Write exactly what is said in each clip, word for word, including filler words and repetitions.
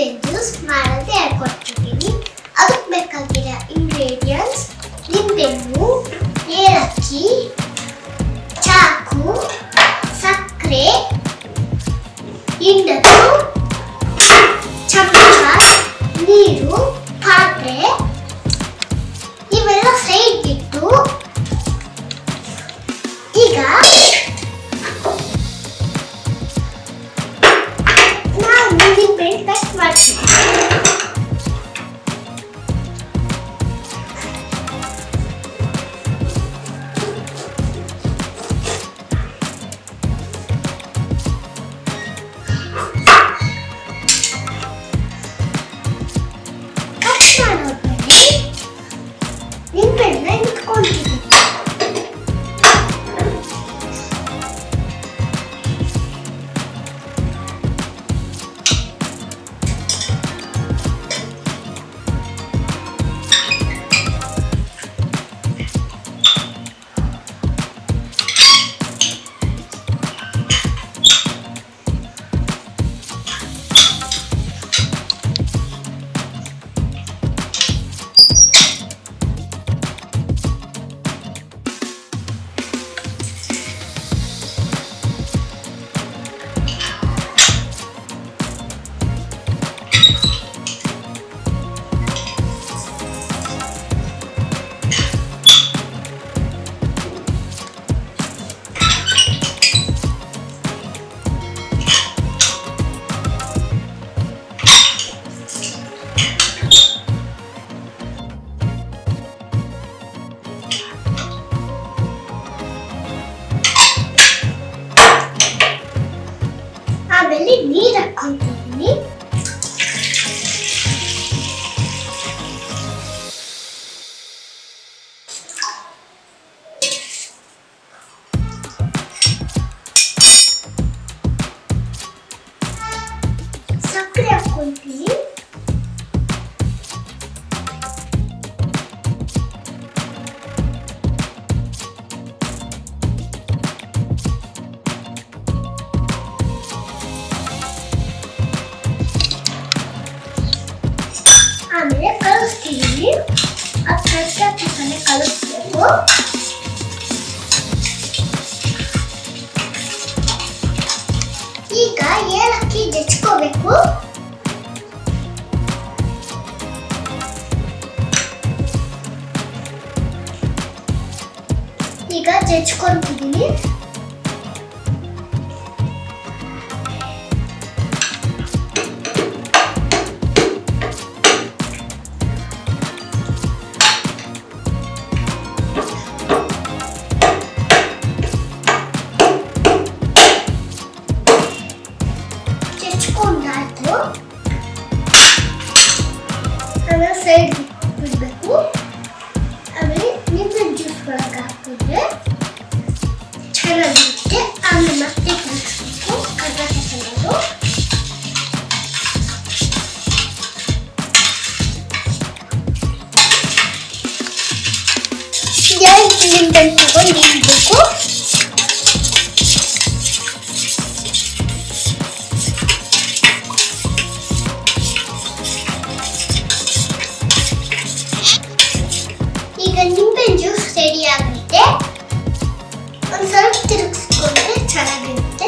ನಿಂಬೆ ಜ್ಯೂಸ್ ಮಾಡೋದು ಹೇಳ್ಕೊಡ್ತಿದ್ದೀನಿ. ಅದಕ್ಕೆ ಬೇಕಾಗಿರೋ ಇಂಗ್ರೀಡಿಯೆಂಟ್ಸ್ ನಿಂಬೆಹಣ್ಣು, ಏಲಕ್ಕಿ, ಚಾಕು, ಸಕ್ಕರೆ, ಹಿಂಡದು, ಚಮಚ, ನೀರು, ಪಾತ್ರೆ ಇವೆಲ್ಲ ಸೈಡ್ ಇಟ್ಟು ಈಗ ನಾವು ನಿಂಬೆಹಣ್ಣು ಕಟ್ ಮಾಡ್ತೀವಿ. ನಿಂಬೆಹಣ್ಣನ್ನ ಇಟ್ಕೊಂಡಿದ್ದೀವಿ. ಆಮೇಲೆ ನೀರು ಹಾಕ್ಕೊಂತಿದ್ದೀನಿ. ಸಕ್ಕರೆ ಹಾಕ್ಕೊಂತೀನಿ. ಆಮೇಲೆ ಕಲಿಸ್ತೀವಿ. ಅದು ಕರೆಕ್ಟಾಗಿ ಕಲಿಸ್ಬೇಕು. ಈಗ ಏಲಕ್ಕಿ ಜಜ್ಕೋಬೇಕು. ಈಗ ಜಜ್ಕೊಂತಿದ್ದೀನಿ. ಆಮೇಲೆ ಸೈಡ್ ಬಿಡಬೇಕು. ಆಮೇಲೆ ನಿಂಬೆ ಜ್ಯೂಸ್ ಒಳಗೆ ಹಾಕಿದ್ರೆ ಚೆನ್ನಾಗಿರುತ್ತೆ. ಆಮೇಲೆ ಮತ್ತೆ ಕಲಿಸ್ಬೇಕು. ಕರ್ನಾಟಕ ಚೆನ್ನಾಗಿ ಎರಡು ನಿಂಬೆ ತಗೊಂಡು ಇಡಬೇಕು. ಈಗ ನಿಂಬೆ ಜ್ಯೂಸ್ ರೆಡಿ ಆಗುತ್ತೆ. ಒಂದು ಸ್ವಲ್ಪ ತಿರುಗಿಸ್ಕೊಂಡ್ರೆ ಚೆನ್ನಾಗಿರುತ್ತೆ.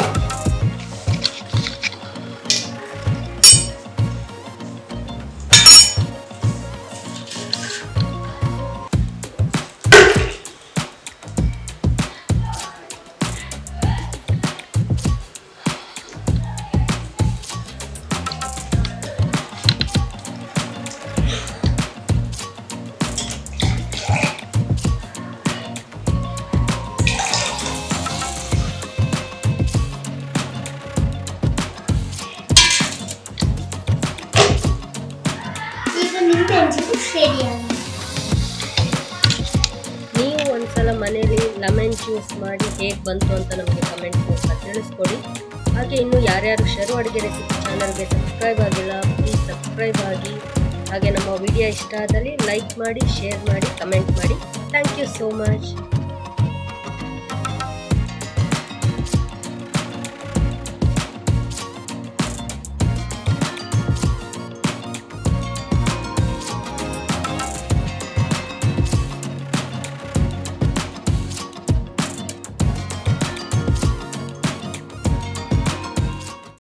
ನೀವು ಒಂದ್ಸಲ ಮನೆಯಲ್ಲಿ ಲೆಮನ್ ಜ್ಯೂಸ್ ಮಾಡಿ ಹೇಗೆ ಬಂತು ಅಂತ ನಮಗೆ ಕಮೆಂಟ್ ಮೂಲಕ ತಿಳಿಸ್ಕೊಡಿ. ಹಾಗೆ ಇನ್ನು ಯಾರ್ಯಾರು ಶರು ಅಡುಗೆ ರೆಸಿಪಿ ಚಾನಲ್ಗೆ ಸಬ್ಸ್ಕ್ರೈಬ್ ಆಗಿಲ್ಲ ಪ್ಲೀಸ್ ಸಬ್ಸ್ಕ್ರೈಬ್ ಆಗಿ. ಹಾಗೆ ನಮ್ಮ ವಿಡಿಯೋ ಇಷ್ಟ ಆದಲ್ಲಿ ಲೈಕ್ ಮಾಡಿ, ಶೇರ್ ಮಾಡಿ, ಕಮೆಂಟ್ ಮಾಡಿ. Thank you so much.